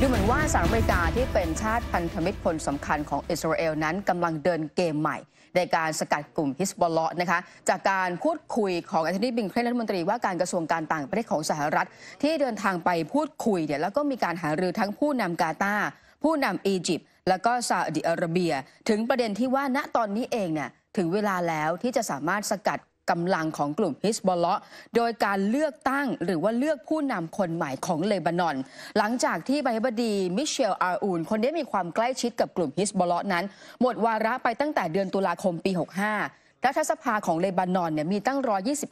ดูเหมือนว่าสหรัฐอเมริกาที่เป็นชาติพันธมิตรคนสำคัญของอิสราเอลนั้นกำลังเดินเกมใหม่ในการสกัดกลุ่มฮิซบอลเลาะห์นะคะจากการพูดคุยของแอนโทนี บลิงเคนรัฐมนตรีว่าการกระทรวงการต่างประเทศของสหรัฐที่เดินทางไปพูดคุยเนี่ยแล้วก็มีการหารือทั้งผู้นำกาตาร์ผู้นำอียิปต์แล้วก็ซาอุดิอาระเบียถึงประเด็นที่ว่าณตอนนี้เองเนี่ยถึงเวลาแล้วที่จะสามารถสกัดกำลังของกลุ่มฮิซบอลเลาะห์โดยการเลือกตั้งหรือว่าเลือกผู้นำคนใหม่ของเลบานอนหลังจากที่ประธานาธิบดีมิเชล อาอูนคนนี้มีความใกล้ชิดกับกลุ่มฮิซบอลเลาะห์นั้นหมดวาระไปตั้งแต่เดือนตุลาคมปี 65รัฐสภาของเลบานอนเนี่ยมีตั้ง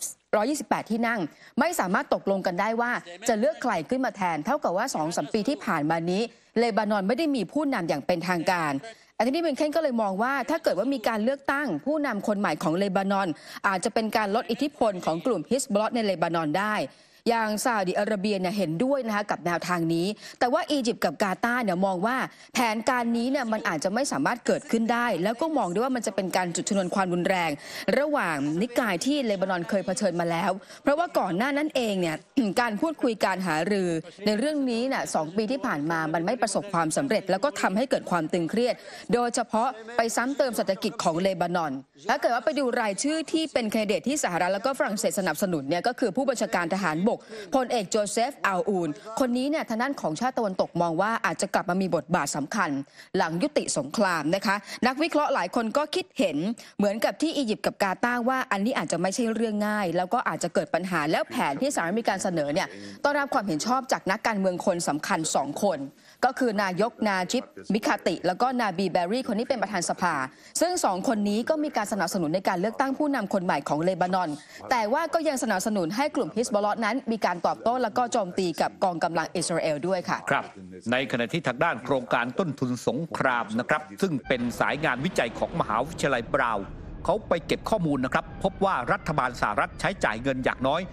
128 ที่นั่งไม่สามารถตกลงกันได้ว่าจะเลือกใครขึ้นมาแทนเท่ากับว่า 2-3 ปีที่ผ่านมานี้เลบานอนไม่ได้มีผู้นำอย่างเป็นทางการแอนโทนี บลิงเคนก็เลยมองว่าถ้าเกิดว่ามีการเลือกตั้งผู้นำคนใหม่ของเลบานอนอาจจะเป็นการลดอิทธิพลของกลุ่มฮิซบอลเลาะห์ในเลบานอนได้อย่างซาอุดิอาระเบียเนี่ยเห็นด้วยนะคะกับแนวทางนี้แต่ว่าอียิปต์กับกาตาร์เนี่ยมองว่าแผนการนี้เนี่ยมันอาจจะไม่สามารถเกิดขึ้นได้แล้วก็มองด้วยว่ามันจะเป็นการจุดชนวนความรุนแรงระหว่างนิกายที่เลบานอนเคยเผชิญมาแล้วเพราะว่าก่อนหน้านั้นเองเนี่ยการพูดคุยการหารือในเรื่องนี้เนี่ย2 ปีที่ผ่านมามันไม่ประสบความสำเร็จแล้วก็ทำให้เกิดความตึงเครียดโดยเฉพาะไปซ้ำเติมเศรษฐกิจของเลบานอนถ้าเกิดว่าไปดูรายชื่อที่เป็นแคนดิเดตที่สหรัฐแล้วก็ฝรั่งเศสสนับสนุนเนี่ยก็คือผู้บัญชาการทหารบกพลเอกโจเซฟ อาอูนคนนี้เนี่ยทางด้านของชาติตะวันตกมองว่าอาจจะกลับมามีบทบาทสำคัญหลังยุติสงครามนะคะนักวิเคราะห์หลายคนก็คิดเห็นเหมือนกับที่อียิปต์กับกาตาร์ว่าอันนี้อาจจะไม่ใช่เรื่องง่ายแล้วก็อาจจะเกิดปัญหาแล้วแผนที่สหรัฐมีการเสนอเนี่ยต้องรับความเห็นชอบจากนักการเมืองคนสำคัญ2 คนก็คือนายกนาจิบ มิคาติแล้วก็นาบีแบรี่คนนี้เป็นประธานสภาซึ่ง2 คนนี้ก็มีการสนับสนุนในการเลือกตั้งผู้นำคนใหม่ของเลบานอนแต่ว่าก็ยังสนับสนุนให้กลุ่มฮิซบอลเลาะห์นั้นมีการตอบโต้แล้วก็โจมตีกับกองกำลังอิสราเอลด้วยค่ะครับในขณะที่ทางด้านโครงการต้นทุนสงครามนะครับซึ่งเป็นสายงานวิจัยของมหาวิทยาลัยบราวน์เขาไปเก็บข้อมูลนะครับพบว่ารัฐบาลสหรัฐใช้จ่ายเงินอย่างน้อย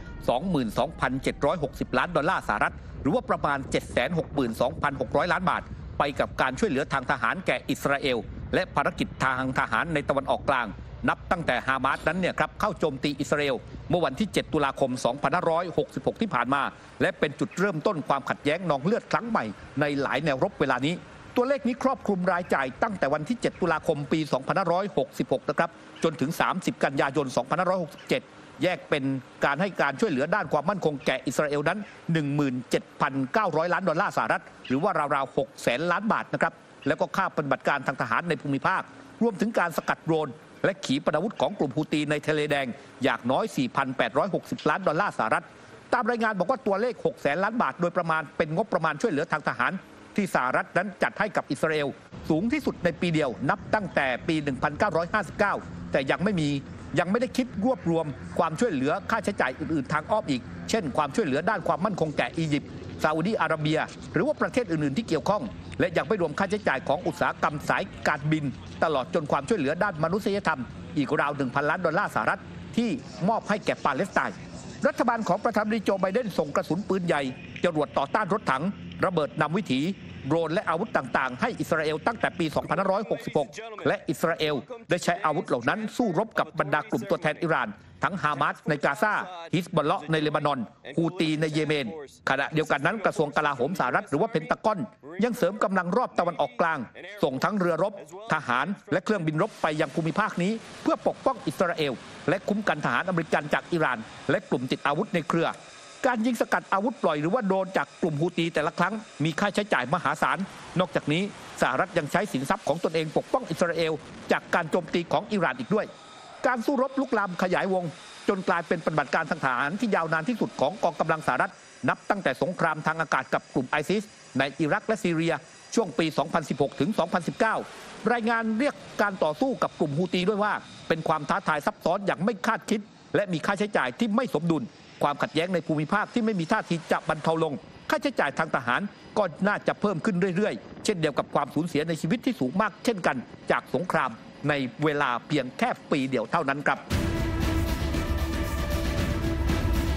22,760 ล้านดอลลาร์สหรัฐหรือว่าประมาณ 762,600 ล้านบาทไปกับการช่วยเหลือทางทหารแก่อิสราเอลและภารกิจทางทหารในตะวันออกกลางนับตั้งแต่ฮามาสนั้นเนี่ยครับเข้าโจมตีอิสราเอลเมื่อวันที่ 7 ตุลาคม 2566 ที่ผ่านมาและเป็นจุดเริ่มต้นความขัดแย้งนองเลือดครั้งใหม่ในหลายแนวรบเวลานี้ตัวเลขนี้ครอบคลุมรายจ่ายตั้งแต่วันที่ 7 ตุลาคม ปี 2566 นะครับจนถึง 30 กันยายน 2567 แยกเป็นการให้การช่วยเหลือด้านความมั่นคงแก่อิสราเอลนั้น 17,900 ล้านดอลลาร์สหรัฐหรือว่าราวๆ 600,000 ล้านบาทนะครับแล้วก็ค่าปฏิบัติการทางทหารในภูมิภาครวมถึงการสกัดโดรนและขีปนาวุธของกลุ่มฮูตีในทะเลแดงอย่างน้อย 4,860 ล้านดอลลาร์สหรัฐตามรายงานบอกว่าตัวเลข 600,000 ล้านบาทโดยประมาณเป็นงบประมาณช่วยเหลือทางทหารที่สหรัฐนั้นจัดให้กับอิสราเอลสูงที่สุดในปีเดียวนับตั้งแต่ปี 1959 แต่ยังไม่ได้คิดรวบรวมความช่วยเหลือค่าใช้จ่ายอื่นๆทางอ้อมอีกเช่นความช่วยเหลือด้านความมั่นคงแก่อียิปต์ซาอุดิอาระเบียหรือว่าประเทศอื่นๆที่เกี่ยวข้องและยังไม่รวมค่าใช้จ่ายของอุตสาหกรรมสายการบินตลอดจนความช่วยเหลือด้านมนุษยธรรมอีกราว 1,000 ล้านดอลลาร์สหรัฐที่มอบให้แก่ปาเลสไตน์รัฐบาลของประธานาธิบดีโจไบเดนส่งกระสุนปืนใหญ่จรวดต่อต้านรถถังระเบิดนำวิถีโดรนและอาวุธต่างๆให้อิสราเอลตั้งแต่ปี 2566 และอิสราเอลได้ใช้อาวุธเหล่านั้นสู้รบกับบรรดากลุ่มตัวแทนอิหร่านทั้งฮามาสในกาซาฮิซบอลเลาะห์ในเลบานอนฮูตีในเยเมนขณะเดียวกันนั้นกระทรวงกลาโหมสหรัฐหรือว่าเพนตากอนยังเสริมกำลังรอบตะวันออกกลางส่งทั้งเรือรบทหารและเครื่องบินรบไปยังภูมิภาคนี้เพื่อปกป้องอิสราเอลและคุ้มกันทหารอเมริกันจากอิหร่านและกลุ่มติดอาวุธในเครือการยิงสกัดอาวุธปล่อยหรือว่าโดนจากกลุ่มฮูตีแต่ละครั้งมีค่าใช้จ่ายมหาศาลนอกจากนี้สหรัฐยังใช้สินทรัพย์ของตนเองปกป้องอิสราเอลจากการโจมตีของอิหร่านอีกด้วยการสู้รบลุกลามขยายวงจนกลายเป็นปฏิบัติการทางทหารที่ยาวนานที่สุดของกองกำลังสหรัฐนับตั้งแต่สงครามทางอากาศกับกลุ่มไอซิสในอิรักและซีเรียช่วงปี 2016 ถึง 2019 รายงานเรียกการต่อสู้กับกลุ่มฮูตีด้วยว่าเป็นความท้าทายซับซ้อนอย่างไม่คาดคิดและมีค่าใช้จ่ายที่ไม่สมดุลความขัดแย้งในภูมิภาคที่ไม่มีท่าทีจะบรรเทาลงค่าใช้จ่ายทางทหารก็น่าจะเพิ่มขึ้นเรื่อยๆเช่นเดียวกับความสูญเสียในชีวิตที่สูงมากเช่นกันจากสงครามในเวลาเพียงแค่ปีเดียวเท่านั้นครับ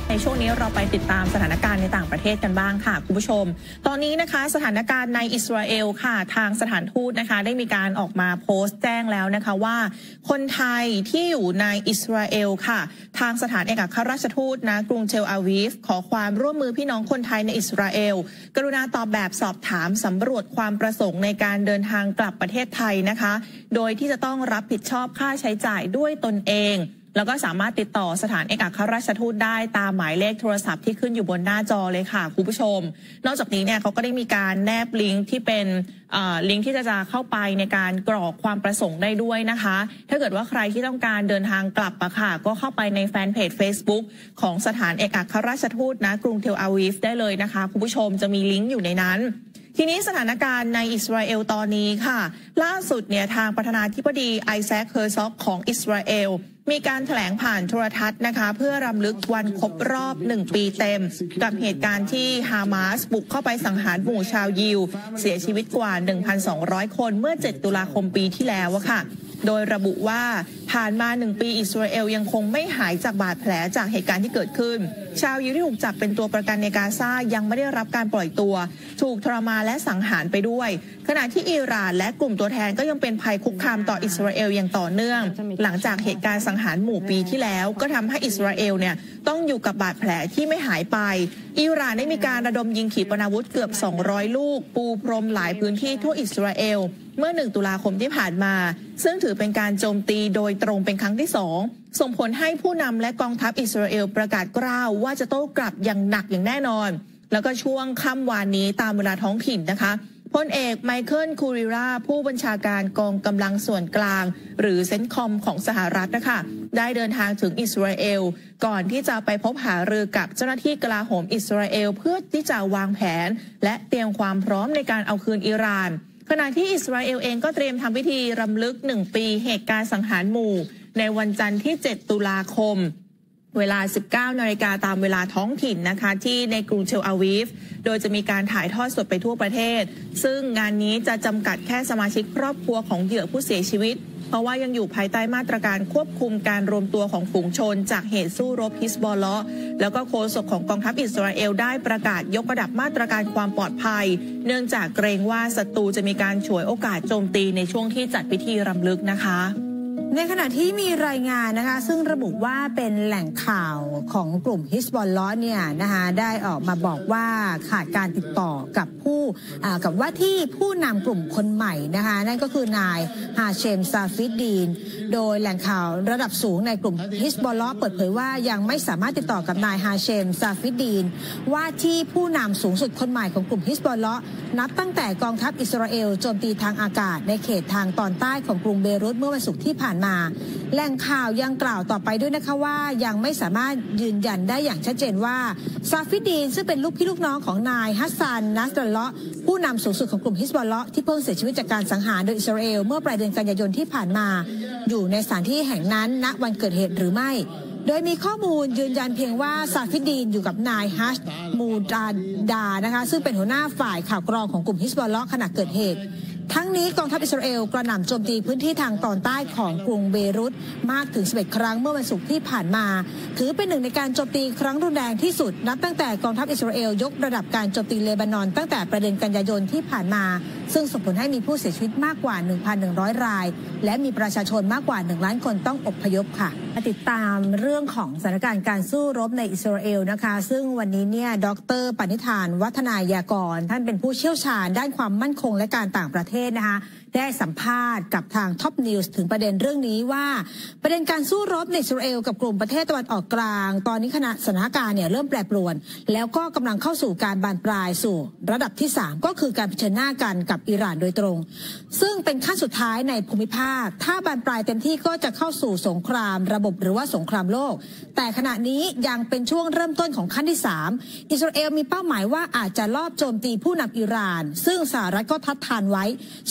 ในช่วงนี้เราไปติดตามสถานการณ์ในต่างประเทศกันบ้างค่ะคุณผู้ชมตอนนี้นะคะสถานการณ์ในอิสราเอลค่ะทางสถานทูตนะคะได้มีการออกมาโพสต์แจ้งแล้วนะคะว่าคนไทยที่อยู่ในอิสราเอลค่ะทางสถานเอกอัครราชทูตณกรุงเทลอาวีฟขอความร่วมมือพี่น้องคนไทยในอิสราเอลกรุณาตอบแบบสอบถามสำรวจความประสงค์ในการเดินทางกลับประเทศไทยนะคะโดยที่จะต้องรับผิดชอบค่าใช้จ่ายด้วยตนเองแล้วก็สามารถติดต่อสถานเอกอัครราชทูตได้ตามหมายเลขโทรศัพท์ที่ขึ้นอยู่บนหน้าจอเลยค่ะคุณผู้ชมนอกจากนี้เนี่ยเขาก็ได้มีการแนบลิงก์ที่เป็นลิงก์ที่จะเข้าไปในการกรอกความประสงค์ได้ด้วยนะคะถ้าเกิดว่าใครที่ต้องการเดินทางกลับอะค่ะก็เข้าไปในแฟนเพจ Facebook ของสถานเอกอัครราชทูตณกรุงเทลอาวีฟได้เลยนะคะคุณผู้ชมจะมีลิงก์อยู่ในนั้นทีนี้สถานการณ์ในอิสราเอลตอนนี้ค่ะล่าสุดเนี่ยทางประธานาธิบดีไอแซค เฮอร์ซอกของอิสราเอลมีการแถลงผ่านโทรทัศน์นะคะเพื่อรำลึกวันครบรอบ1 ปีเต็มกับเหตุการณ์ที่ฮามาสบุกเข้าไปสังหารหมู่ชาวยิวเสียชีวิตกว่า 1,200 คนเมื่อ7 ตุลาคมปีที่แล้วค่ะโดยระบุว่าผ่านมา1 ปีอิสราเอลยังคงไม่หายจากบาดแผลจากเหตุการณ์ที่เกิดขึ้นชาวยิวที่ถูกจับเป็นตัวประกันในกาซายังไม่ได้รับการปล่อยตัวถูกทรมานและสังหารไปด้วยขณะที่อิหร่านและกลุ่มตัวแทนก็ยังเป็นภัยคุกคามต่ออิสราเอลอย่างต่อเนื่องหลังจากเหตุการณ์สังหารหมู่ปีที่แล้วก็ทำให้อิสราเอลเนี่ยต้องอยู่กับบาดแผลที่ไม่หายไปอิหร่านได้มีการระดมยิงขีปนาวุธเกือบ200 ลูกปูพรมหลายพื้นที่ทั่วอิสราเอลเมื่อ1 ตุลาคมที่ผ่านมาซึ่งถือเป็นการโจมตีโดยตรงเป็นครั้งที่2ส่งผลให้ผู้นำและกองทัพอิสราเอลประกาศกล้าวว่าจะโต้กลับอย่างหนักอย่างแน่นอนแล้วก็ช่วงค่ำวานนี้ตามเวลาท้องถิ่นนะคะพลเอกไมเคิลคูริราผู้บัญชาการกองกำลังส่วนกลางหรือเซนคอมของสหรัฐนะคะได้เดินทางถึงอิสราเอลก่อนที่จะไปพบหารือกับเจ้าหน้าที่กลาโหมอิสราเอลเพื่อที่จะวางแผนและเตรียมความพร้อมในการเอาคืนอิหร่านขณะที่อิสราเอลเองก็เตรียมทำพิธีรำลึก1 ปีเหตุการณ์สังหารหมู่ในวันจันทร์ที่7 ตุลาคมเวลา 19 นาฬิกาตามเวลาท้องถิ่นนะคะที่ในกรุงเทลอาวีฟโดยจะมีการถ่ายทอดสดไปทั่วประเทศซึ่งงานนี้จะจำกัดแค่สมาชิกครอบครัวของเหยื่อผู้เสียชีวิตเพราะว่ายังอยู่ภายใต้มาตรการควบคุมการรวมตัวของฝูงชนจากเหตุสู้รบฮิซบอลเลาะห์แล้วก็โฆษกของกองทัพอิสราเอลได้ประกาศยกระดับมาตรการความปลอดภัยเนื่องจากเกรงว่าศัตรูจะมีการฉวยโอกาสโจมตีในช่วงที่จัดพิธีรำลึกนะคะในขณะที่มีรายงานนะคะซึ่งระบุว่าเป็นแหล่งข่าวของกลุ่มฮิซบอลเลาะห์เนี่ยนะคะได้ออกมาบอกว่าขาดการติดต่อกับกับว่าที่ผู้นำกลุ่มคนใหม่นะคะนั่นก็คือนายฮาเชมซาฟิดดีนโดยแหล่งข่าวระดับสูงในกลุ่มฮิซบอลเลาะห์เปิดเผยว่ายังไม่สามารถติดต่อกับนายฮาเชมซาฟิดดีนว่าที่ผู้นำสูงสุดคนใหม่ของกลุ่มฮิซบอลเลาะห์นับตั้งแต่กองทัพอิสราเอลโจมตีทางอากาศในเขตทางตอนใต้ของกรุงเบรุตเมื่อวันศุกร์ที่ผ่านมาแหล่งข่าวยังกล่าวต่อไปด้วยนะคะว่ายังไม่สามารถยืนยันได้อย่างชัดเจนว่าซาฟิดดีนซึ่งเป็นลูกพี่ลูกน้องของนายฮัสซันนัสรอลเลาะห์ผู้นำสูงสุดของกลุ่มฮิซบอลเลาะห์ที่เพิ่งเสียชีวิตจากการสังหารโดยอิสราเอลเมื่อปลายเดือนกันยายนที่ผ่านมาอยู่ในสถานที่แห่งนั้นณวันเกิดเหตุหรือไม่โดยมีข้อมูลยืนยันเพียงว่าซาฟิดดีนอยู่กับนายฮัชมูดานะคะซึ่งเป็นหัวหน้าฝ่ายข่าวกรองของกลุ่มฮิซบอลเลาะห์ขณะเกิดเหตุทั้งนี้กองทัพอิสราเอลกระหน่ำโจมตีพื้นที่ทางตอนใต้ของกรุงเบรุตมากถึง11 ครั้งเมื่อวันศุกร์ที่ผ่านมาถือเป็นหนึ่งในการโจมตีครั้งรุนแรงที่สุดนับตั้งแต่กองทัพอิสราเอลยกระดับการโจมตีเลบานอนตั้งแต่ประเด็นกันยายนที่ผ่านมาซึ่งส่งผลให้มีผู้เสียชีวิตมากกว่า 1,100 รายและมีประชาชนมากกว่า1 ล้านคนต้องอพยพค่ะติดตามเรื่องของสถานการณ์การสู้รบในอิสราเอลนะคะซึ่งวันนี้เนี่ยดร.ปณิธานวัฒนายากรท่านเป็นผู้เชี่ยวชาญด้านความมั่นคงและการต่างประเทศนะคะได้สัมภาษณ์กับทางท็อปนิวส์ถึงประเด็นเรื่องนี้ว่าประเด็นการสู้รบในอิสราเอลกับกลุ่มประเทศตะวันออกกลางตอนนี้สถานการณ์เนี่ยเริ่มแปรปรวนแล้วก็กำลังเข้าสู่การบานปลายสู่ระดับที่3ก็คือการเผชิญหน้ากันกับอิหร่านโดยตรงซึ่งเป็นขั้นสุดท้ายในภูมิภาคถ้าบานปลายเต็มที่ก็จะเข้าสู่สงครามระบบหรือว่าสงครามโลกแต่ขณะนี้ยังเป็นช่วงเริ่มต้นของขั้นที่3อิสราเอลมีเป้าหมายว่าอาจจะลอบโจมตีผู้นำอิหร่านซึ่งสหรัฐก็ทัดทานไว้ส่วนอิหร่าน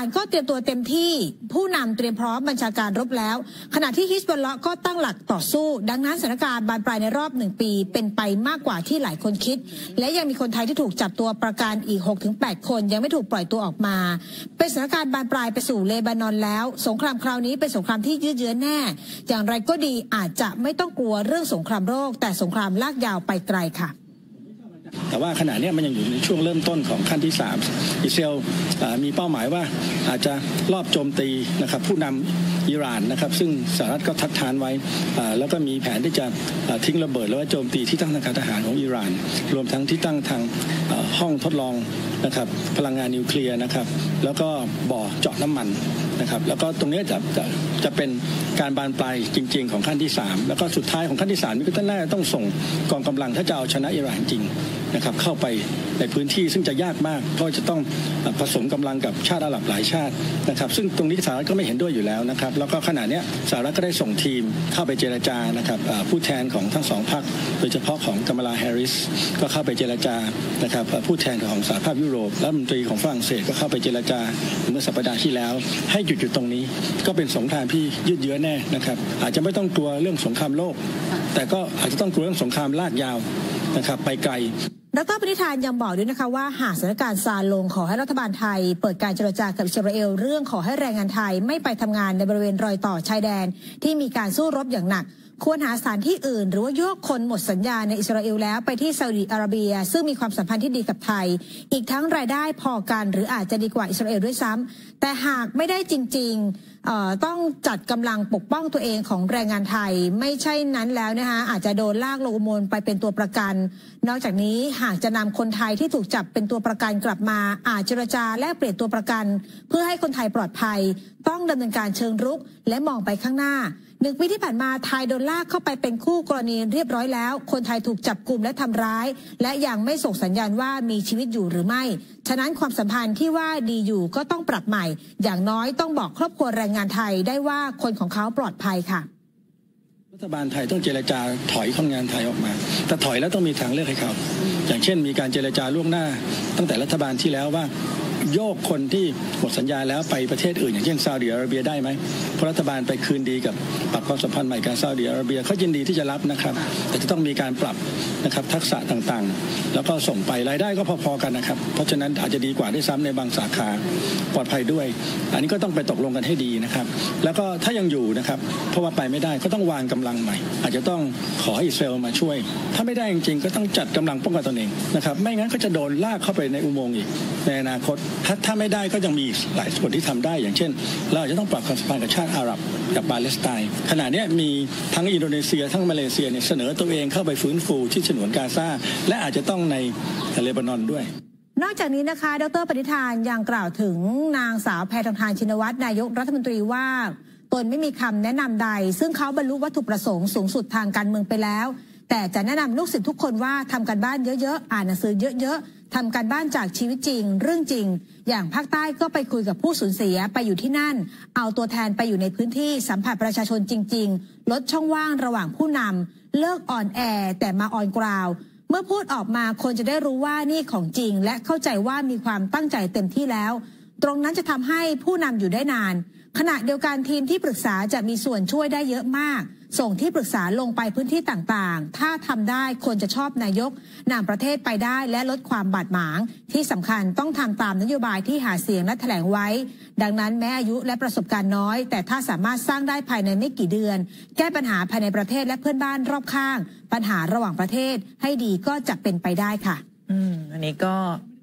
านก็เตรียมตัวเต็มที่ผู้นำเตรียมพร้อมบัญชาการรบแล้วขณะที่ฮิซบอลเลาะห์ก็ตั้งหลักต่อสู้ดังนั้นสถานการณ์บานปลายในรอบ1 ปีเป็นไปมากกว่าที่หลายคนคิดและยังมีคนไทยที่ถูกจับตัวประกันอีก 6-8 คนยังไม่ถูกปล่อยตัวออกมาเป็นสถานการณ์บานปลายไปสู่เลบานอนแล้วสงครามคราวนี้เป็นสงครามที่ยืดเยื้อแน่อย่างไรก็ดีอาจจะไม่ต้องกลัวเรื่องสงครามโรคแต่สงครามลากยาวไปไกลค่ะแต่ว่าขณะนี้มันยังอยู่ในช่วงเริ่มต้นของขั้นที่3อิสราเอลมีเป้าหมายว่าอาจจะลอบโจมตีนะครับผู้นำอิหร่านนะครับซึ่งสหรัฐก็ทัดทานไว้แล้วก็มีแผนที่จะทิ้งระเบิดแล้วก็โจมตีที่ตั้งทางการทหารของอิหร่านรวมทั้งที่ตั้งทางห้องทดลองนะครับพลังงานนิวเคลียร์นะครับแล้วก็บ่อเจาะน้ำมันนะครับแล้วก็ตรงนี้จะเป็นการบานปลายจริงๆของขั้นที่3แล้วก็สุดท้ายของขั้นที่3นี่ก็ต้องส่งกองกำลังถ้าจะเอาชนะอิหร่านจริงนะครับเข้าไปในพื้นที่ซึ่งจะยากมากเพราะจะต้องผสมกำลังกับชาติอาหรับหลายชาตินะครับซึ่งตรงนี้สหรัฐก็ไม่เห็นด้วยอยู่แล้วนะครับแล้วก็ขณะนี้สหรัฐก็ได้ส่งทีมเข้าไปเจรจานะครับผู้แทนของทั้ง2พรรคโดยเฉพาะของกัมลาแฮร์ริสก็เข้าไปเจรจานะครับผู้แทนของสหภาพยุโรปและรัฐมนตรีของฝรั่งเศสก็เข้าไปเจรจาเมื่อสัปดาห์ที่แล้วให้หยุดอยู่ตรงนี้ก็เป็นสงครามที่ยืดเยื้อแน่นะครับอาจจะไม่ต้องกลัวเรื่องสงครามโลกแต่ก็อาจจะต้องกลัวเรื่องสงครามลากยาวนะครับไปไกลดร.ปณิธานยังบอกด้วยนะคะว่าหากสถานการณ์ซาลงขอให้รัฐบาลไทยเปิดการเจรจากับอิสราเอลเรื่องขอให้แรงงานไทยไม่ไปทำงานในบริเวณรอยต่อชายแดนที่มีการสู้รบอย่างหนักควรหาสถานที่อื่นหรือว่าโยกคนหมดสัญญาในอิสราเอลแล้วไปที่ซาอุดิอาระเบียซึ่งมีความสัมพันธ์ที่ดีกับไทยอีกทั้งรายได้พอกันหรืออาจจะดีกว่าอิสราเอลด้วยซ้ำแต่หากไม่ได้จริงๆต้องจัดกำลังปกป้องตัวเองของแรงงานไทยไม่ใช่นั้นแล้วนะคะอาจจะโดนลากลงอุโมงค์ไปเป็นตัวประกันนอกจากนี้หากจะนำคนไทยที่ถูกจับเป็นตัวประกันกลับมาอาจเจรจาแลกเปลี่ยนตัวประกันเพื่อให้คนไทยปลอดภัยต้องดำเนินการเชิงรุกและมองไปข้างหน้า1 ปีที่ผ่านมาไทยโดนลากเข้าไปเป็นคู่กรณีเรียบร้อยแล้วคนไทยถูกจับกุมและทำร้ายและยังไม่ส่งสัญญาณว่ามีชีวิตอยู่หรือไม่ฉะนั้นความสัมพันธ์ที่ว่าดีอยู่ก็ต้องปรับใหม่อย่างน้อยต้องบอกครอบครัวแรงงานไทยได้ว่าคนของเขาปลอดภัยค่ะรัฐบาลไทยต้องเจรจาถอยคนงานไทยออกมาแต่ถอยแล้วต้องมีทางเลือกให้เขาอย่างเช่นมีการเจรจาล่วงหน้าตั้งแต่รัฐบาลที่แล้วว่าโยกคนที่หมดสัญญาแล้วไปประเทศอื่นอย่างเช่นซาอุดิอาระเบียได้ไหมเพราะรัฐบาลไปคืนดีกับปรับความสัมพันธ์ใหม่กับซาอุดิอาระเบียเขายินดีที่จะรับนะครับแต่จะต้องมีการปรับนะครับทักษะต่างๆแล้วก็ส่งไปรายได้ก็พอๆกันนะครับเพราะฉะนั้นอาจจะดีกว่าด้วยซ้ำในบางสาขาปลอดภัยด้วยอันนี้ก็ต้องไปตกลงกันให้ดีนะครับแล้วก็ถ้ายังอยู่นะครับเพราะว่าไปไม่ได้ก็ต้องวางกำลังใหม่อาจจะต้องขอให้อิสราเอลมาช่วยถ้าไม่ได้จริงๆก็ต้องจัดกำลังป้องกันตนเองนะครับไม่งั้นก็จะโดนลากเข้าไปในอุโมงค์อีกในอนาคตถ้าไม่ได้ก็ยังมีหลายส่วนที่ทำได้อย่างเช่นเราอาจจะต้องปรับความสัมพันธ์กับชาติอาหรับกับปาเลสไตน์ขณะนี้มีทั้งอินโดนีเซียทั้งมาเลเซียเนี่ยเสนอตัวเองเข้าไปฟื้นฟูที่ฉนวนกาซาและอาจจะต้องในเลบานอนด้วยนอกจากนี้นะคะดร.ปณิธานยังกล่าวถึงนางสาวแพทองธารชินวัตรนายกรัฐมนตรีว่าตนไม่มีคำแนะนำใดซึ่งเขาบรรลุวัตถุประสงค์สูงสุดทางการเมืองไปแล้วแต่จะแนะนำลูกศิษย์ทุกคนว่าทำการบ้านเยอะๆอ่านหนังสือเยอะๆทำการบ้านจากชีวิตจริงเรื่องจริงอย่างภาคใต้ก็ไปคุยกับผู้สูญเสียไปอยู่ที่นั่นเอาตัวแทนไปอยู่ในพื้นที่สัมผัสประชาชนจริงๆลดช่องว่างระหว่างผู้นำเลิกอ่อนแอแต่มาออนกราวเมื่อพูดออกมาคนจะได้รู้ว่านี่ของจริงและเข้าใจว่ามีความตั้งใจเต็มที่แล้วตรงนั้นจะทำให้ผู้นำอยู่ได้นานขณะเดียวกันทีมที่ปรึกษาจะมีส่วนช่วยได้เยอะมากส่งที่ปรึกษาลงไปพื้นที่ต่างๆถ้าทำได้คนจะชอบนายกนำประเทศไปได้และลดความบาดหมางที่สำคัญต้องทำตามนโยบายที่หาเสียงและแถลงไว้ดังนั้นแม้อายุและประสบการณ์น้อยแต่ถ้าสามารถสร้างได้ภายในไม่กี่เดือนแก้ปัญหาภายในประเทศและเพื่อนบ้านรอบข้างปัญหาระหว่างประเทศให้ดีก็จะเป็นไปได้ค่ะอันนี้ก็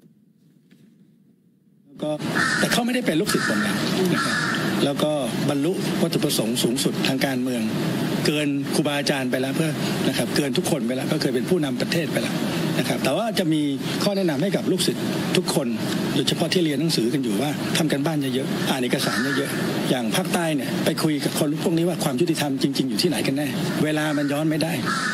แต่เขาไม่ได้เป็นลูกศิษย์ผมแล้วนะครับแล้วก็บรรลุวัตถุประสงค์สูงสุดทางการเมืองเกินครูบาอาจารย์ไปแล้วเพื่อนะครับเกินทุกคนไปแล้วก็เคยเป็นผู้นำประเทศไปแล้วนะครับแต่ว่าจะมีข้อแนะนำให้กับลูกศิษย์ทุกคนโดยเฉพาะที่เรียนหนังสือกันอยู่ว่าทำกันบ้านเยอะๆอ่านเอกสารเยอะๆอย่างภาคใต้เนี่ยไปคุยกับคนพวกนี้ว่าความยุติธรรมจริงๆอยู่ที่ไหนกันแน่เวลามันย้อนไม่ได้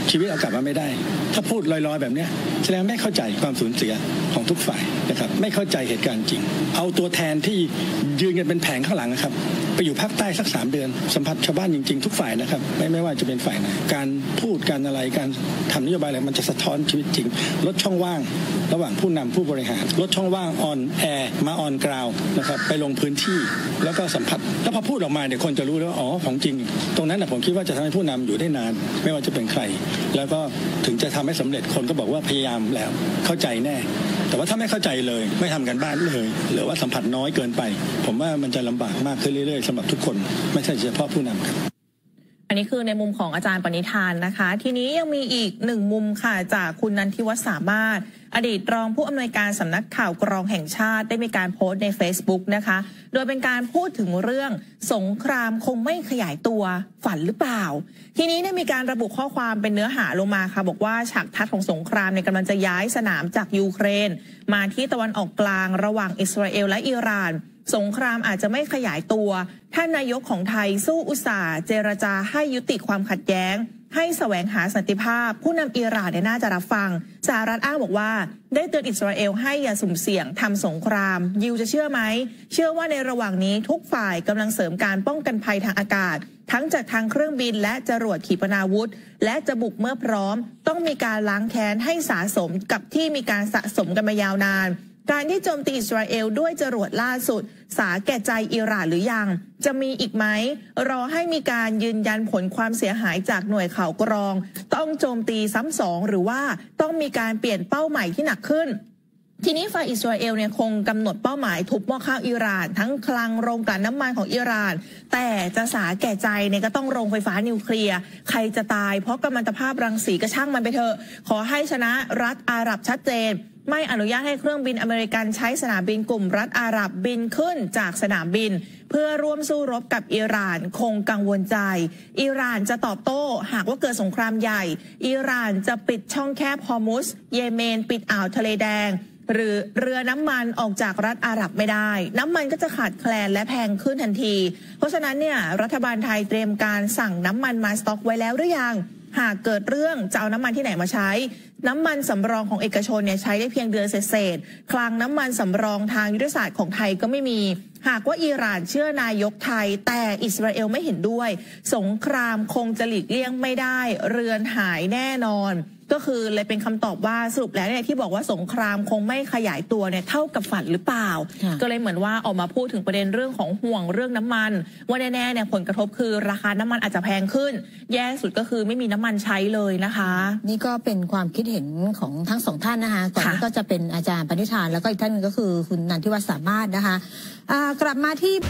ชีวิตเอากลับมาไม่ได้ถ้าพูดลอยๆแบบนี้แสดงไม่เข้าใจความสูญเสียของทุกฝ่ายนะครับไม่เข้าใจเหตุการณ์จริงเอาตัวแทนที่ยืนกันเป็นแผงข้างหลังนะครับไปอยู่ภาคใต้สัก3 เดือนสัมผัสชาวบ้านจริงๆทุกฝ่ายนะครับไม่ว่าจะเป็นฝ่ายไหนการพูดการอะไรการทำนโยบายอะไรมันจะสะท้อนชีวิตจริงลดช่องว่างระหว่างผู้นำผู้บริหารลดช่องว่างออนแอร์มาออนกราวนะครับไปลงพื้นที่แล้วก็สัมผัสแล้วพอพูดออกมาเนี่ยคนจะรู้แล้วอ๋อของจริงตรงนั้นนะผมคิดว่าจะทำให้ผู้นำอยู่ได้นานไม่ว่าจะเป็นใครแล้วก็ถึงจะทำให้สำเร็จคนก็บอกว่าพยายามแล้วเข้าใจแน่แต่ว่าถ้าไม่เข้าใจเลยไม่ทำกันบ้านเลยหรือว่าสัมผัสน้อยเกินไปผมว่ามันจะลำบากมากขึ้นเรื่อยๆสำหรับทุกคนไม่ใช่เฉพาะผู้นำครับอันนี้คือในมุมของอาจารย์ปณิธานนะคะทีนี้ยังมีอีก1 มุมค่ะจากคุณนันทิวัฒน์สามารถอดีตรองผู้อำนวยการสำนักข่าวกรองแห่งชาติได้มีการโพสต์ใน Facebook นะคะโดยเป็นการพูดถึงเรื่องสงครามคงไม่ขยายตัวฝันหรือเปล่าทีนี้ได้มีการระบุข้อความเป็นเนื้อหาลงมาค่ะบอกว่าฉากทัศน์ของสงครามเนี่ยกำลังจะย้ายสนามจากยูเครนมาที่ตะวันออกกลางระหว่างอิสราเอลและอิหร่านสงครามอาจจะไม่ขยายตัวท่านนายกของไทยสู้อุตส่าห์เจรจาให้ยุติความขัดแย้งให้แสวงหาสันติภาพผู้นำอิหร่านน่าจะรับฟังสหรัฐอ้างบอกว่าได้เตือนอิสราเอลให้อย่าสุ่มเสี่ยงทำสงครามยิวจะเชื่อไหมเชื่อว่าในระหว่างนี้ทุกฝ่ายกำลังเสริมการป้องกันภัยทางอากาศทั้งจากทางเครื่องบินและจรวดขีปนาวุธและจะบุกเมื่อพร้อมต้องมีการล้างแค้นให้สะสมกับที่มีการสะสมกันมายาวนานการที่โจมตีอิสราเอลด้วยจรวดล่าสุดสาแก่ใจอิหร่านหรือยังจะมีอีกไหมรอให้มีการยืนยันผลความเสียหายจากหน่วยข่าวกรองต้องโจมตีซ้ำสองหรือว่าต้องมีการเปลี่ยนเป้าหมายที่หนักขึ้นทีนี้ฝ่ายอิสราเอลเนี่ยคงกำหนดเป้าหมายทุบหม้อข้าวอิหร่านทั้งคลังโรงกลั่นน้ำมันของอิหร่านแต่จะสาแก่ใจเนี่ยก็ต้องโรงไฟฟ้านิวเคลียร์ใครจะตายเพราะกัมมันตภาพรังสีก็ช่างมันไปเถอะขอให้ชนะรัฐอาหรับชัดเจนไม่อนุญาตให้เครื่องบินอเมริกันใช้สนามบินกลุ่มรัฐอาหรับบินขึ้นจากสนามบินเพื่อร่วมสู้รบกับอิหร่านคงกังวลใจอิหร่านจะตอบโต้หากว่าเกิดสงครามใหญ่อิหร่านจะปิดช่องแคบฮอร์มุซเยเมนปิดอ่าวทะเลแดงหรือเรือน้ำมันออกจากรัฐอาหรับไม่ได้น้ำมันก็จะขาดแคลนและแพงขึ้นทันทีเพราะฉะนั้นเนี่ยรัฐบาลไทยเตรียมการสั่งน้ำมันมาสต็อกไว้แล้วหรือยังหากเกิดเรื่องจะเอาน้ำมันที่ไหนมาใช้น้ำมันสำรองของเอกชนเนี่ยใช้ได้เพียงเดือนเศษคลังน้ำมันสำรองทางยุทธศาสตร์ของไทยก็ไม่มีหากว่าอิหร่านเชื่อนายกไทยแต่อิสราเอลไม่เห็นด้วยสงครามคงจะหลีกเลี่ยงไม่ได้เรือนหายแน่นอนก็คือเลยเป็นคำตอบว่าสรุปแล้วเนี่ยที่บอกว่าสงครามคงไม่ขยายตัวเนี่ยเท่ากับฝันหรือเปล่าก็เลยเหมือนว่าออกมาพูดถึงประเด็นเรื่องของห่วงเรื่องน้ำมันว่าแน่ๆเนี่ยผลกระทบคือราคาน้ำมันอาจจะแพงขึ้นแย่สุดก็คือไม่มีน้ำมันใช้เลยนะคะนี่ก็เป็นความคิดเห็นของทั้ง2 ท่านนะคะก่อนนี้ก็จะเป็นอาจารย์ปณิธานแล้วก็อีกท่านนึงก็คือคุณนันทิวัฒน์สามารถนะคะกลับมาที่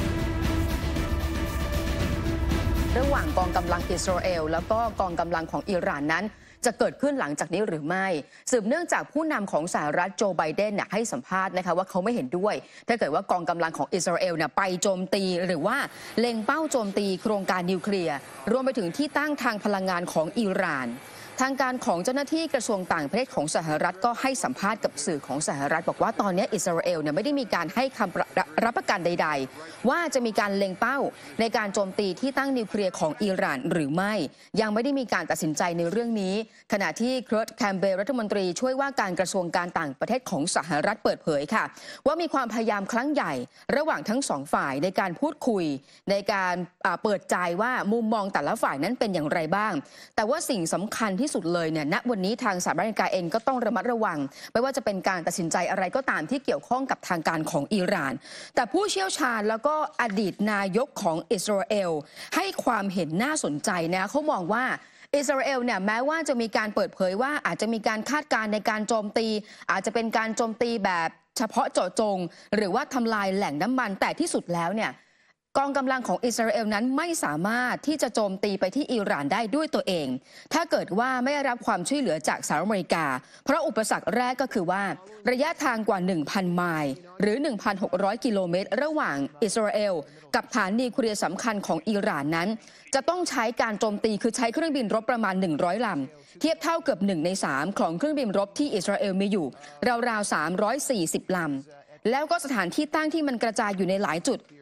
ระหว่างกองกำลังอิสราเอลแล้วก็กองกำลังของอิหร่านนั้นจะเกิดขึ้นหลังจากนี้หรือไม่สืบเนื่องจากผู้นำของสหรัฐโจไบเดนให้สัมภาษณ์นะคะว่าเขาไม่เห็นด้วยถ้าเกิดว่ากองกำลังของอิสราเอลไปโจมตีหรือว่าเล็งเป้าโจมตีโครงการนิวเคลียร์รวมไปถึงที่ตั้งทางพลังงานของอิหร่านทางการของเจ้าหน้าที่กระทรวงต่างประเทศของสหรัฐก็ให้สัมภาษณ์กับสื่อของสหรัฐบอกว่าตอนนี้อิสราเอลไม่ได้มีการให้คำรับประกันใดๆว่าจะมีการเล็งเป้าในการโจมตีที่ตั้งนิวเคลียร์ของอิหร่านหรือไม่ยังไม่ได้มีการตัดสินใจในเรื่องนี้ขณะที่เคิร์ท แคมเบลรัฐมนตรีช่วยว่าการกระทรวงการต่างประเทศของสหรัฐเปิดเผยค่ะว่ามีความพยายามครั้งใหญ่ระหว่างทั้ง2 ฝ่ายในการพูดคุยในการเปิดใจว่ามุมมองแต่ละฝ่ายนั้นเป็นอย่างไรบ้างแต่ว่าสิ่งสำคัญที่สุดเลยเนี่ยณวันนี้ทางสหรัฐอเมริกาเองก็ต้องระมัดระวังไม่ว่าจะเป็นการตัดสินใจอะไรก็ตามที่เกี่ยวข้องกับทางการของอิหร่านแต่ผู้เชี่ยวชาญแล้วก็อดีตนายกของอิสราเอลให้ความเห็นน่าสนใจนะเขามองว่าอิสราเอลเนี่ยแม้ว่าจะมีการเปิดเผยว่าอาจจะมีการคาดการณ์ในการโจมตีอาจจะเป็นการโจมตีแบบเฉพาะเจาะจงหรือว่าทำลายแหล่งน้ำมันแต่ที่สุดแล้วเนี่ยกองกำลังของอิสราเอลนั้นไม่สามารถที่จะโจมตีไปที่อิหร่านได้ด้วยตัวเองถ้าเกิดว่าไม่ได้รับความช่วยเหลือจากสหรัฐอเมริกาเพราะอุปสรรคแรกก็คือว่าระยะทางกว่า 1,000 ไมล์หรือ 1,600 กิโลเมตรระหว่างอิสราเอลกับฐานนิวเคลียร์สำคัญของอิหร่านนั้นจะต้องใช้การโจมตีคือใช้เครื่องบินรบประมาณ100 ลำเทียบเท่าเกือบ1 ใน 3ของเครื่องบินรบที่อิสราเอลมีอยู่ราวๆ340 ลำแล้วก็สถานที่ตั้งที่มันกระจายอยู่ในหลายจุด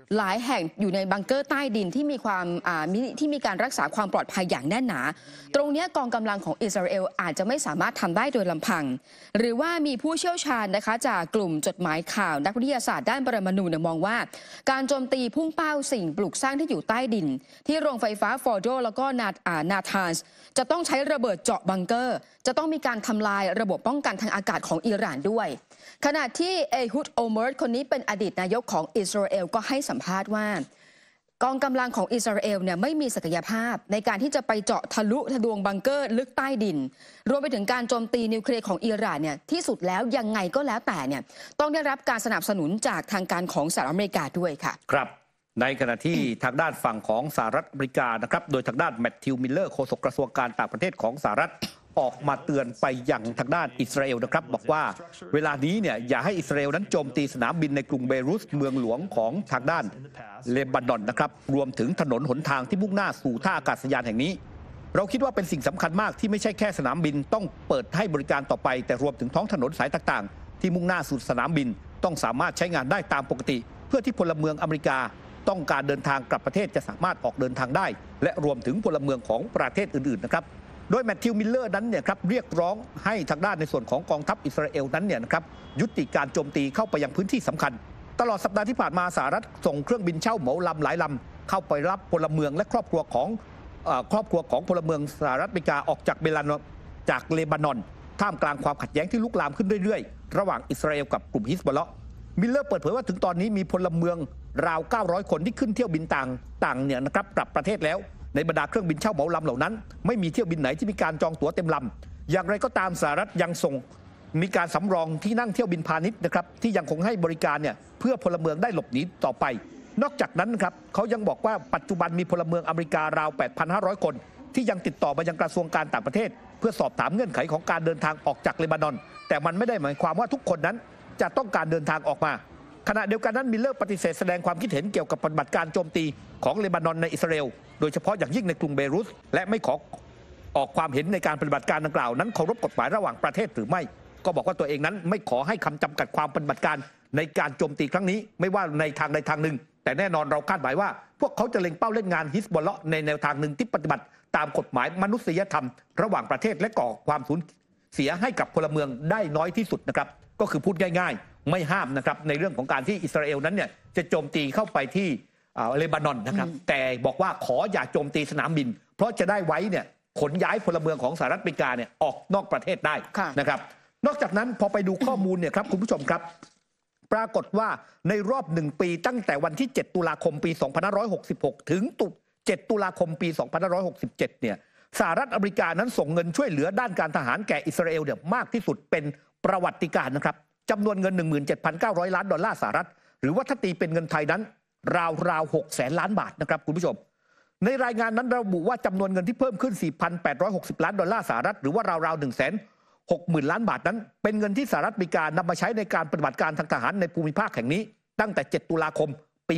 หลายแห่งอยู่ในบังเกอร์ใต้ดินที่มีการรักษาความปลอดภัยอย่างแน่นหนาตรงนี้กองกำลังของอิสราเอลอาจจะไม่สามารถทำได้โดยลำพังหรือว่ามีผู้เชี่ยวชาญนะคะจากกลุ่มจดหมายข่าวนักวิทยาศาสตร์ด้านปรมาณูมองว่าการโจมตีพุ่งเป้าสิ่งปลูกสร้างที่อยู่ใต้ดินที่โรงไฟฟ้าฟอร์โดแล้วก็นาธานส์จะต้องใช้ระเบิดเจาะบังเกอร์จะต้องมีการทำลายระบบป้องกันทางอากาศของอิหร่านด้วยขณะที่เอฮุดโอเมิร์ตคนนี้เป็นอดีตนายกของอิสราเอลก็ให้สัมภาษณ์ว่ากองกำลังของอิสราเอลเนี่ยไม่มีศักยภาพในการที่จะไปเจาะทะลุทะลวงบังเกอร์ลึกใต้ดินรวมไปถึงการโจมตีนิวเคลียร์ของอิหร่านเนี่ยที่สุดแล้วยังไงก็แล้วแต่เนี่ยต้องได้รับการสนับสนุนจากทางการของสหรัฐอเมริกาด้วยค่ะครับในขณะที่ทางด้านฝั่งของสหรัฐอเมริกานะครับโดยทางด้านแมทธิวมิลเลอร์โฆษกกระทรวงการต่างประเทศของสหรัฐออกมาเตือนไปยังทางด้านอิสราเอลนะครับบอกว่าเวลานี้เนี่ยอย่าให้อิสราเอลนั้นโจมตีสนามบินในกรุงเบรุตเมืองหลวงของทางด้านเลบานอนนะครับรวมถึงถนนหนทางที่มุ่งหน้าสู่ท่าอากาศยานแห่งนี้เราคิดว่าเป็นสิ่งสำคัญมากที่ไม่ใช่แค่สนามบินต้องเปิดให้บริการต่อไปแต่รวมถึงท้องถนนสายต่างๆที่มุ่งหน้าสู่สนามบินต้องสามารถใช้งานได้ตามปกติเพื่อที่พลเมืองอเมริกาต้องการเดินทางกลับประเทศจะสามารถออกเดินทางได้และรวมถึงพลเมืองของประเทศอื่นๆนะครับโดยแมทธิวมิลเลอร์นั้นเนี่ยครับเรียกร้องให้ทางด้านในส่วนของกองทัพอิสราเอลนั้นเนี่ยนะครับยุติการโจมตีเข้าไปยังพื้นที่สำคัญตลอดสัปดาห์ที่ผ่านมาสหรัฐส่งเครื่องบินเช่าเหมาลำหลายลำเข้าไปรับพลเมืองและครอบครัวของพลเมืองสหรัฐอเมริกาออกจากเลบานอนท่ามกลางความขัดแย้งที่ลุกลามขึ้นเรื่อยๆระหว่างอิสราเอลกับกลุ่มฮิซบอลเลาะห์มิลเลอร์เปิดเผยว่าถึงตอนนี้มีพลเมืองราว900คนที่ขึ้นเที่ยวบินต่างเนี่ยนะครับกลับประเทศแล้วในบรรดาเครื่องบินเช่าเหมาลำเหล่านั้นไม่มีเที่ยวบินไหนที่มีการจองตั๋วเต็มลำอย่างไรก็ตามสหรัฐยังมีการสำรองที่นั่งเที่ยวบินพาณิชย์นะครับที่ยังคงให้บริการเนี่ยเพื่อพลเมืองได้หลบหนีต่อไปนอกจากนั้นครับเขายังบอกว่าปัจจุบันมีพลเมืองอเมริการาว 8,500 คนที่ยังติดต่อมายังกระทรวงการต่างประเทศเพื่อสอบถามเงื่อนไขของการเดินทางออกจากเลบานอนแต่มันไม่ได้หมายความว่าทุกคนนั้นจะต้องการเดินทางออกมาขณะเดียวกันนั้นมิลเลอร์ปฏิเสธแสดงความคิดเห็นเกี่ยวกับปฏิบัติการโจมตีของเลบานอนในอิสราเอลโดยเฉพาะอย่างยิ่งในกรุงเบรุตและไม่ขอออกความเห็นในการปฏิบัติการดังกล่าวนั้นเคารพกฎหมายระหว่างประเทศหรือไม่ก็บอกว่าตัวเองนั้นไม่ขอให้คำจำกัดความปฏิบัติการในการโจมตีครั้งนี้ไม่ว่าในทางใดทางหนึ่งแต่แน่นอนเราคาดหมายว่าพวกเขาจะเล็งเป้าเล่นงานฮิซบอลเลาะห์ในแนวทางหนึ่งที่ปฏิบัติตามกฎหมายมนุษยธรรมระหว่างประเทศและก่อความสูญเสียให้กับพลเมืองได้น้อยที่สุดนะครับก็คือพูดง่ายๆไม่ห้ามนะครับในเรื่องของการที่อิสราเอลนั้นเนี่ยจะโจมตีเข้าไปที่เลบานอนนะครับแต่บอกว่าขออย่าโจมตีสนามบินเพราะจะได้ไว้เนี่ยขนย้ายพลเมืองของสหรัฐอเมริกาเนี่ยออกนอกประเทศได้นะครับนอกจากนั้นพอไปดูข้อมูลเนี่ยครับคุณผู้ชมครับปรากฏว่าในรอบ1ปีตั้งแต่วันที่7ตุลาคมปี2566ถึง7ตุลาคมปี2567เนี่ยสหรัฐอเมริกานั้นส่งเงินช่วยเหลือด้านการทหารแก่อิสราเอลเนี่ยมากที่สุดเป็นประวัติการณ์นะครับจำนวนเงิน 17,900 ล้านดอลลาร์สหรัฐหรือว่าถ้าตีเป็นเงินไทยนั้นราว600,000 ล้านบาทนะครับคุณผู้ชมในรายงานนั้นระบุว่าจำนวนเงินที่เพิ่มขึ้น 4,860 ล้านดอลลาร์สหรัฐหรือว่าราว 160,000 ล้านบาทนั้นเป็นเงินที่สหรัฐอเมริกานำมาใช้ในการปฏิบัติการทางทหารในภูมิภาคแห่งนี้ตั้งแต่7ตุลาคมปี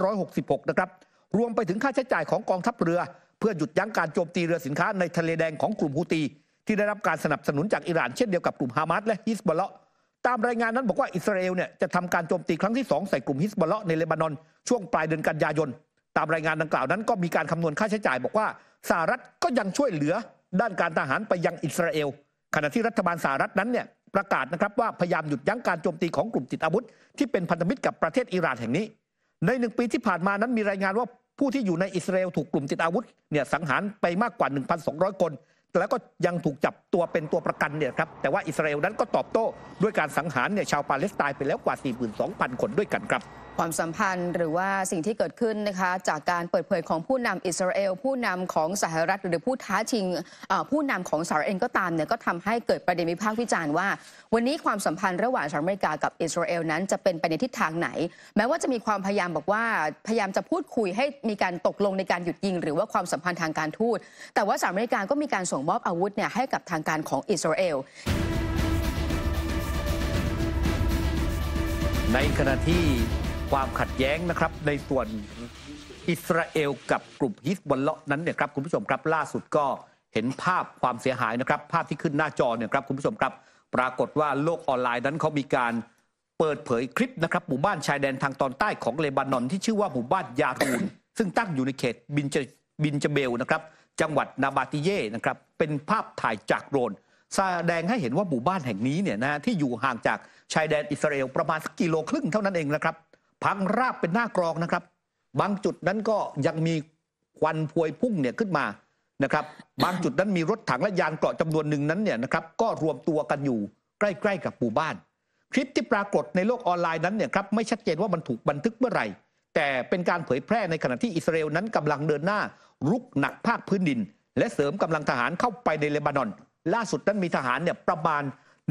2566นะครับรวมไปถึงค่าใช้จ่ายของกองทัพเรือเพื่อหยุดยั้งการโจมตีเรือสินค้าในทะเลแดงของกลุ่มฮูตีที่ได้รับการสนับสนุนจากอิหร่านเช่นเดียวกับกลุ่มฮามาสและฮิซบอลเลาะห์ตามรายงานนั้นบอกว่าอิสราเอลเนี่ยจะทำการโจมตีครั้งที่2ใส่กลุ่มฮิซบอลเลาะห์ในเลบานอนช่วงปลายเดือนกันยายนตามรายงานดังกล่าวนั้นก็มีการคำนวณค่าใช้จ่ายบอกว่าสหรัฐก็ยังช่วยเหลือด้านการทหารไปยังอิสราเอลขณะที่รัฐบาลสหรัฐนั้นเนี่ยประกาศนะครับว่าพยายามหยุดยั้งการโจมตีของกลุ่มติดอาวุธที่เป็นพันธมิตรกับประเทศอิหร่านแห่งนี้ใน1ปีที่ผ่านมานั้นมีรายงานว่าผู้ที่อยู่ในอิสราเอลถูกกลุ่มติดอาวุธเนี่ยสังหารไปมากกว่า 1,200 คนแล้วก็ยังถูกจับตัวเป็นตัวประกันเนี่ยครับแต่ว่าอิสราเอลนั้นก็ตอบโต้ด้วยการสังหารเนี่ยชาวปาเลสไตน์ไปแล้วกว่า 42,000 คนด้วยกันครับความสัมพันธ์หรือว่าสิ่งที่เกิดขึ้นนะคะจากการเปิดเผยของผู้นำอิสราเอลผู้นำของสหรัฐหรือผู้ท้าชิงผู้นำของสหรัฐเองก็ตามเนี่ยก็ทำให้เกิดประเด็นวิพากษ์วิจารณ์ว่าวันนี้ความสัมพันธ์ระหว่างสหรัฐอเมริกากับอิสราเอลนั้นจะเป็นไปในทิศทางไหนแม้ว่าจะมีความพยายามบอกว่าพยายามจะพูดคุยให้มีการตกลงในการหยุดยิงหรือว่าความสัมพันธ์ทางการทูตแต่ว่าสหรัฐอเมริกาก็มีการส่งมอบอาวุธเนี่ยให้กับทางการของอิสราเอลในขณะที่ความขัดแย้งนะครับในส่วนอิสราเอลกับกลุ่มฮิซบอลเลาะห์นั้นเนี่ยครับคุณผู้ชมครับล่าสุดก็เห็นภาพความเสียหายนะครับภาพที่ขึ้นหน้าจอเนี่ยครับคุณผู้ชมครับปรากฏว่าโลกออนไลน์นั้นเขามีการเปิดเผยคลิปนะครับหมู่บ้านชายแดนทางตอนใต้ของเลบานอนที่ชื่อว่าหมู่บ้านยารูนซึ่งตั้งอยู่ในเขตบินจเบลนะครับจังหวัดนาบาติเย่นะครับเป็นภาพถ่ายจากโดรนแสดงให้เห็นว่าหมู่บ้านแห่งนี้เนี่ยนะที่อยู่ห่างจากชายแดนอิสราเอลประมาณสัก1.5 กิโลเท่านั้นเองนะครับพังราบเป็นหน้ากรองนะครับบางจุดนั้นก็ยังมีควันพวยพุ่งเนี่ยขึ้นมานะครับบางจุดนั้นมีรถถังและยานเกราะจำนวนหนึ่งนั้นเนี่ยนะครับก็รวมตัวกันอยู่ใกล้ๆกับหมู่บ้านคลิปที่ปรากฏในโลกออนไลน์นั้นเนี่ยครับไม่ชัดเจนว่ามันถูกบันทึกเมื่อไหร่แต่เป็นการเผยแพร่ในขณะที่อิสราเอลนั้นกำลังเดินหน้ารุกหนักภาคพื้นดินและเสริมกำลังทหารเข้าไปในเลบานอนล่าสุดนั้นมีทหารเนี่ยประมาณ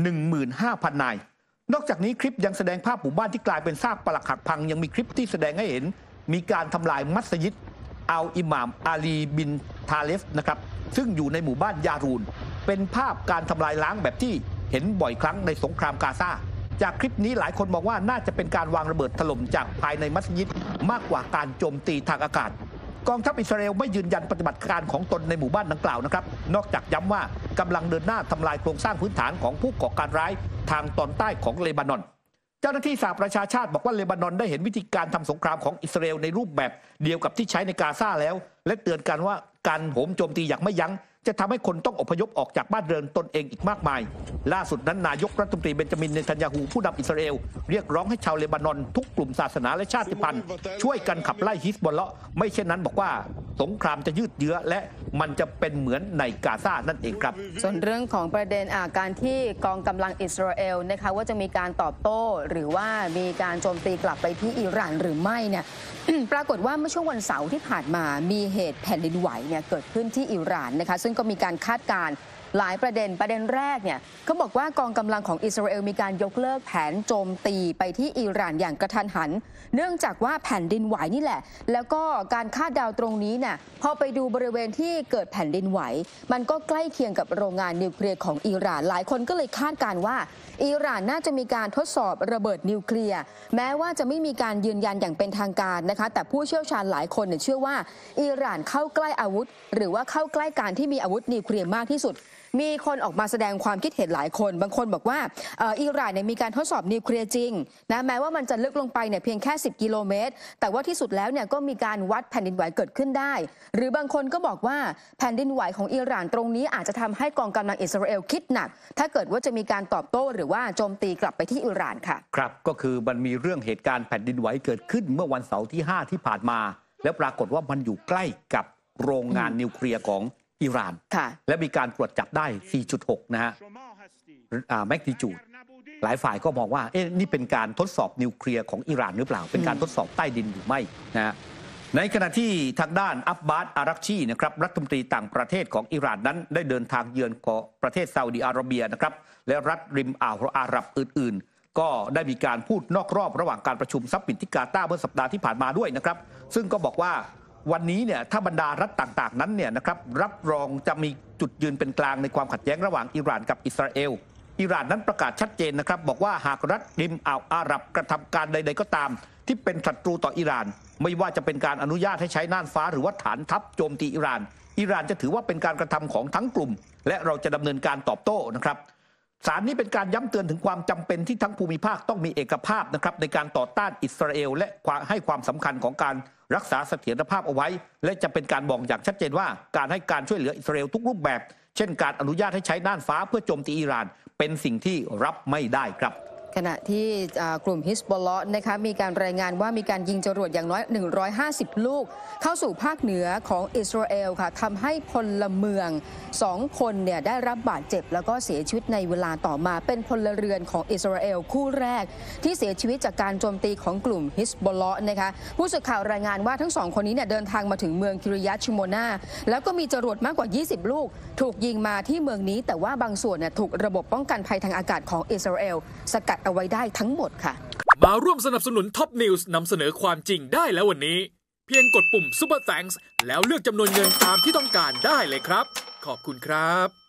15,000 นายนอกจากนี้คลิปยังแสดงภาพหมู่บ้านที่กลายเป็นซากปรักหักพังยังมีคลิปที่แสดงให้เห็นมีการทำลายมัสยิดอัลอิหม่ามอาลีบินทาเลฟนะครับซึ่งอยู่ในหมู่บ้านยารูนเป็นภาพการทำลายล้างแบบที่เห็นบ่อยครั้งในสงครามกาซาจากคลิปนี้หลายคนมองว่าน่าจะเป็นการวางระเบิดถล่มจากภายในมัสยิดมากกว่าการโจมตีทางอากาศกองทัพอิสราเอลไม่ยืนยันปฏิบัติการของตนในหมู่บ้านดังกล่าวนะครับนอกจากย้ำว่ากำลังเดินหน้าทำลายโครงสร้างพื้นฐานของผู้ก่อการร้ายทางตอนใต้ของเลบานอนเจ้าหน้าที่สหประชาชาติบอกว่าเลบานอนได้เห็นวิธีการทำสงครามของอิสราเอลในรูปแบบเดียวกับที่ใช้ในกาซาแล้วและเตือนกันว่าการโหมโจมตีอย่างไม่ยั้งจะทำให้คนต้องอพยพออกจากบ้านเรือนตนเองอีกมากมายล่าสุดนั้นนายกรัฐมนตรีเบนจามินเนทันยาฮูผู้นำอิสราเอลเรียกร้องให้ชาวเลบานอนทุกกลุ่มศาสนาและชาติพันธุ์ช่วยกันขับไล่ฮิซบอลเลาะห์ไม่เช่นนั้นบอกว่าสงครามจะยืดเยื้อและมันจะเป็นเหมือนในกาซานั่นเองครับส่วนเรื่องของประเด็นการที่กองกำลังอิสราเอลนะคะว่าจะมีการตอบโต้หรือว่ามีการโจมตีกลับไปที่อิหร่านหรือไม่เนี่ย ปรากฏว่าเมื่อช่วงวันเสาร์ที่ผ่านมามีเหตุแผ่นดินไหวเนี่ยเกิดขึ้นที่อิหร่านนะคะซึ่งก็มีการคาดการณ์หลายประเด็นแรกเนี่ยเขาบอกว่ากองกำลังของอิสราเอลมีการยกเลิกแผนโจมตีไปที่อิหร่านอย่างกระทันหันเนื่องจากว่าแผ่นดินไหวนี่แหละแล้วก็การคาดเดาตรงนี้เนี่ยพอไปดูบริเวณที่เกิดแผ่นดินไหวมันก็ใกล้เคียงกับโรงงานนิวเคลียร์ของอิหร่านหลายคนก็เลยคาดการณ์ว่าอิหร่านน่าจะมีการทดสอบระเบิดนิวเคลียร์แม้ว่าจะไม่มีการยืนยันอย่างเป็นทางการนะคะแต่ผู้เชี่ยวชาญหลายคนเชื่อว่าอิหร่านเข้าใกล้อาวุธหรือว่าเข้าใกล้การที่มีอาวุธนิวเคลียร์มากที่สุดมีคนออกมาแสดงความคิดเห็นหลายคนบางคนบอกว่าอิหร่านเนี่ยมีการทดสอบนิวเคลียร์จริงนะแม้ว่ามันจะลึกลงไปเนี่ยเพียงแค่10 กิโลเมตรแต่ว่าที่สุดแล้วเนี่ยก็มีการวัดแผ่นดินไหวเกิดขึ้นได้หรือบางคนก็บอกว่าแผ่นดินไหวของอิหร่านตรงนี้อาจจะทำให้กองกำลังอิสราเอลคิดหนักถ้าเกิดว่าจะมีการตอบโต้หรือว่าโจมตีกลับไปที่อิหร่านค่ะครับก็คือมันมีเรื่องเหตุการณ์แผ่นดินไหวเกิดขึ้นเมื่อวันเสาร์ที่5ที่ผ่านมาแล้วปรากฏว่ามันอยู่ใกล้กับโรงงานนิวเคลียร์ของอิหร่านและมีการตรวจจับได้ 4.6 นะฮะแมกนิจูดหลายฝ่ายก็มองว่านี่เป็นการทดสอบนิวเคลียร์ของอิหร่านหรือเปล่าเป็นการทดสอบใต้ดินหรือไม่นะฮะในขณะที่ทางด้านอับบาสอารักชีนะครับรัฐมนตรีต่างประเทศของอิหร่านนั้นได้เดินทางเยือนประเทศซาอุดิอาระเบียนะครับและรัฐริมอ่าวอาหรับอื่นๆก็ได้มีการพูดนอกรอบระหว่างการประชุมซัมมิตที่กาตาร์เมื่อสัปดาห์ที่ผ่านมาด้วยนะครับซึ่งก็บอกว่าวันนี้เนี่ยถ้าบรรดารัฐต่างๆนั้นเนี่ยนะครับรับรองจะมีจุดยืนเป็นกลางในความขัดแย้งระหว่างอิหร่านกับอิสราเอลอิหร่านนั้นประกาศชัดเจนนะครับบอกว่าหากรัฐริมอ่าวอาหรับกระทำการใดๆก็ตามที่เป็นศัตรูต่ออิหร่านไม่ว่าจะเป็นการอนุญาตให้ใช้น่านฟ้าหรือว่าฐานทัพโจมตีอิหร่านจะถือว่าเป็นการกระทำของทั้งกลุ่มและเราจะดำเนินการตอบโต้นะครับสารนี้เป็นการย้ำเตือนถึงความจำเป็นที่ทั้งภูมิภาคต้องมีเอกภาพนะครับในการต่อต้านอิสราเอลและให้ความสำคัญของการรักษาเสถียรภาพเอาไว้และจะเป็นการบอกอย่างชัดเจนว่าการให้การช่วยเหลืออิสราเอลทุกรูปแบบเช่นการอนุญาตให้ใช้น่านฟ้าเพื่อโจมตีอิหร่านเป็นสิ่งที่รับไม่ได้ครับขณะที่กลุ่มฮิซบอลเลาะห์นะคะมีการรายงานว่ามีการยิงจรวดอย่างน้อย150ลูกเข้าสู่ภาคเหนือของอิสราเอลค่ะทำให้พลเมือง2คนเนี่ยได้รับบาดเจ็บแล้วก็เสียชีวิตในเวลาต่อมาเป็นพลเรือนของอิสราเอลคู่แรกที่เสียชีวิตจากการโจมตีของกลุ่มฮิซบอลเลาะห์นะคะผู้สื่อข่าวรายงานว่าทั้ง2คนนี้เนี่ยเดินทางมาถึงเมืองคิริยัตชิโมนาแล้วก็มีจรวดมากกว่า20ลูกถูกยิงมาที่เมืองนี้แต่ว่าบางส่วนเนี่ยถูกระบบป้องกันภัยทางอากาศของอิสราเอลสกัดเอาไว้ได้ทั้งหมดค่ะมาร่วมสนับสนุนท็อปนิวส์นำเสนอความจริงได้แล้ววันนี้เพียงกดปุ่ม Super Thanks แล้วเลือกจำนวนเงินตามที่ต้องการได้เลยครับขอบคุณครับ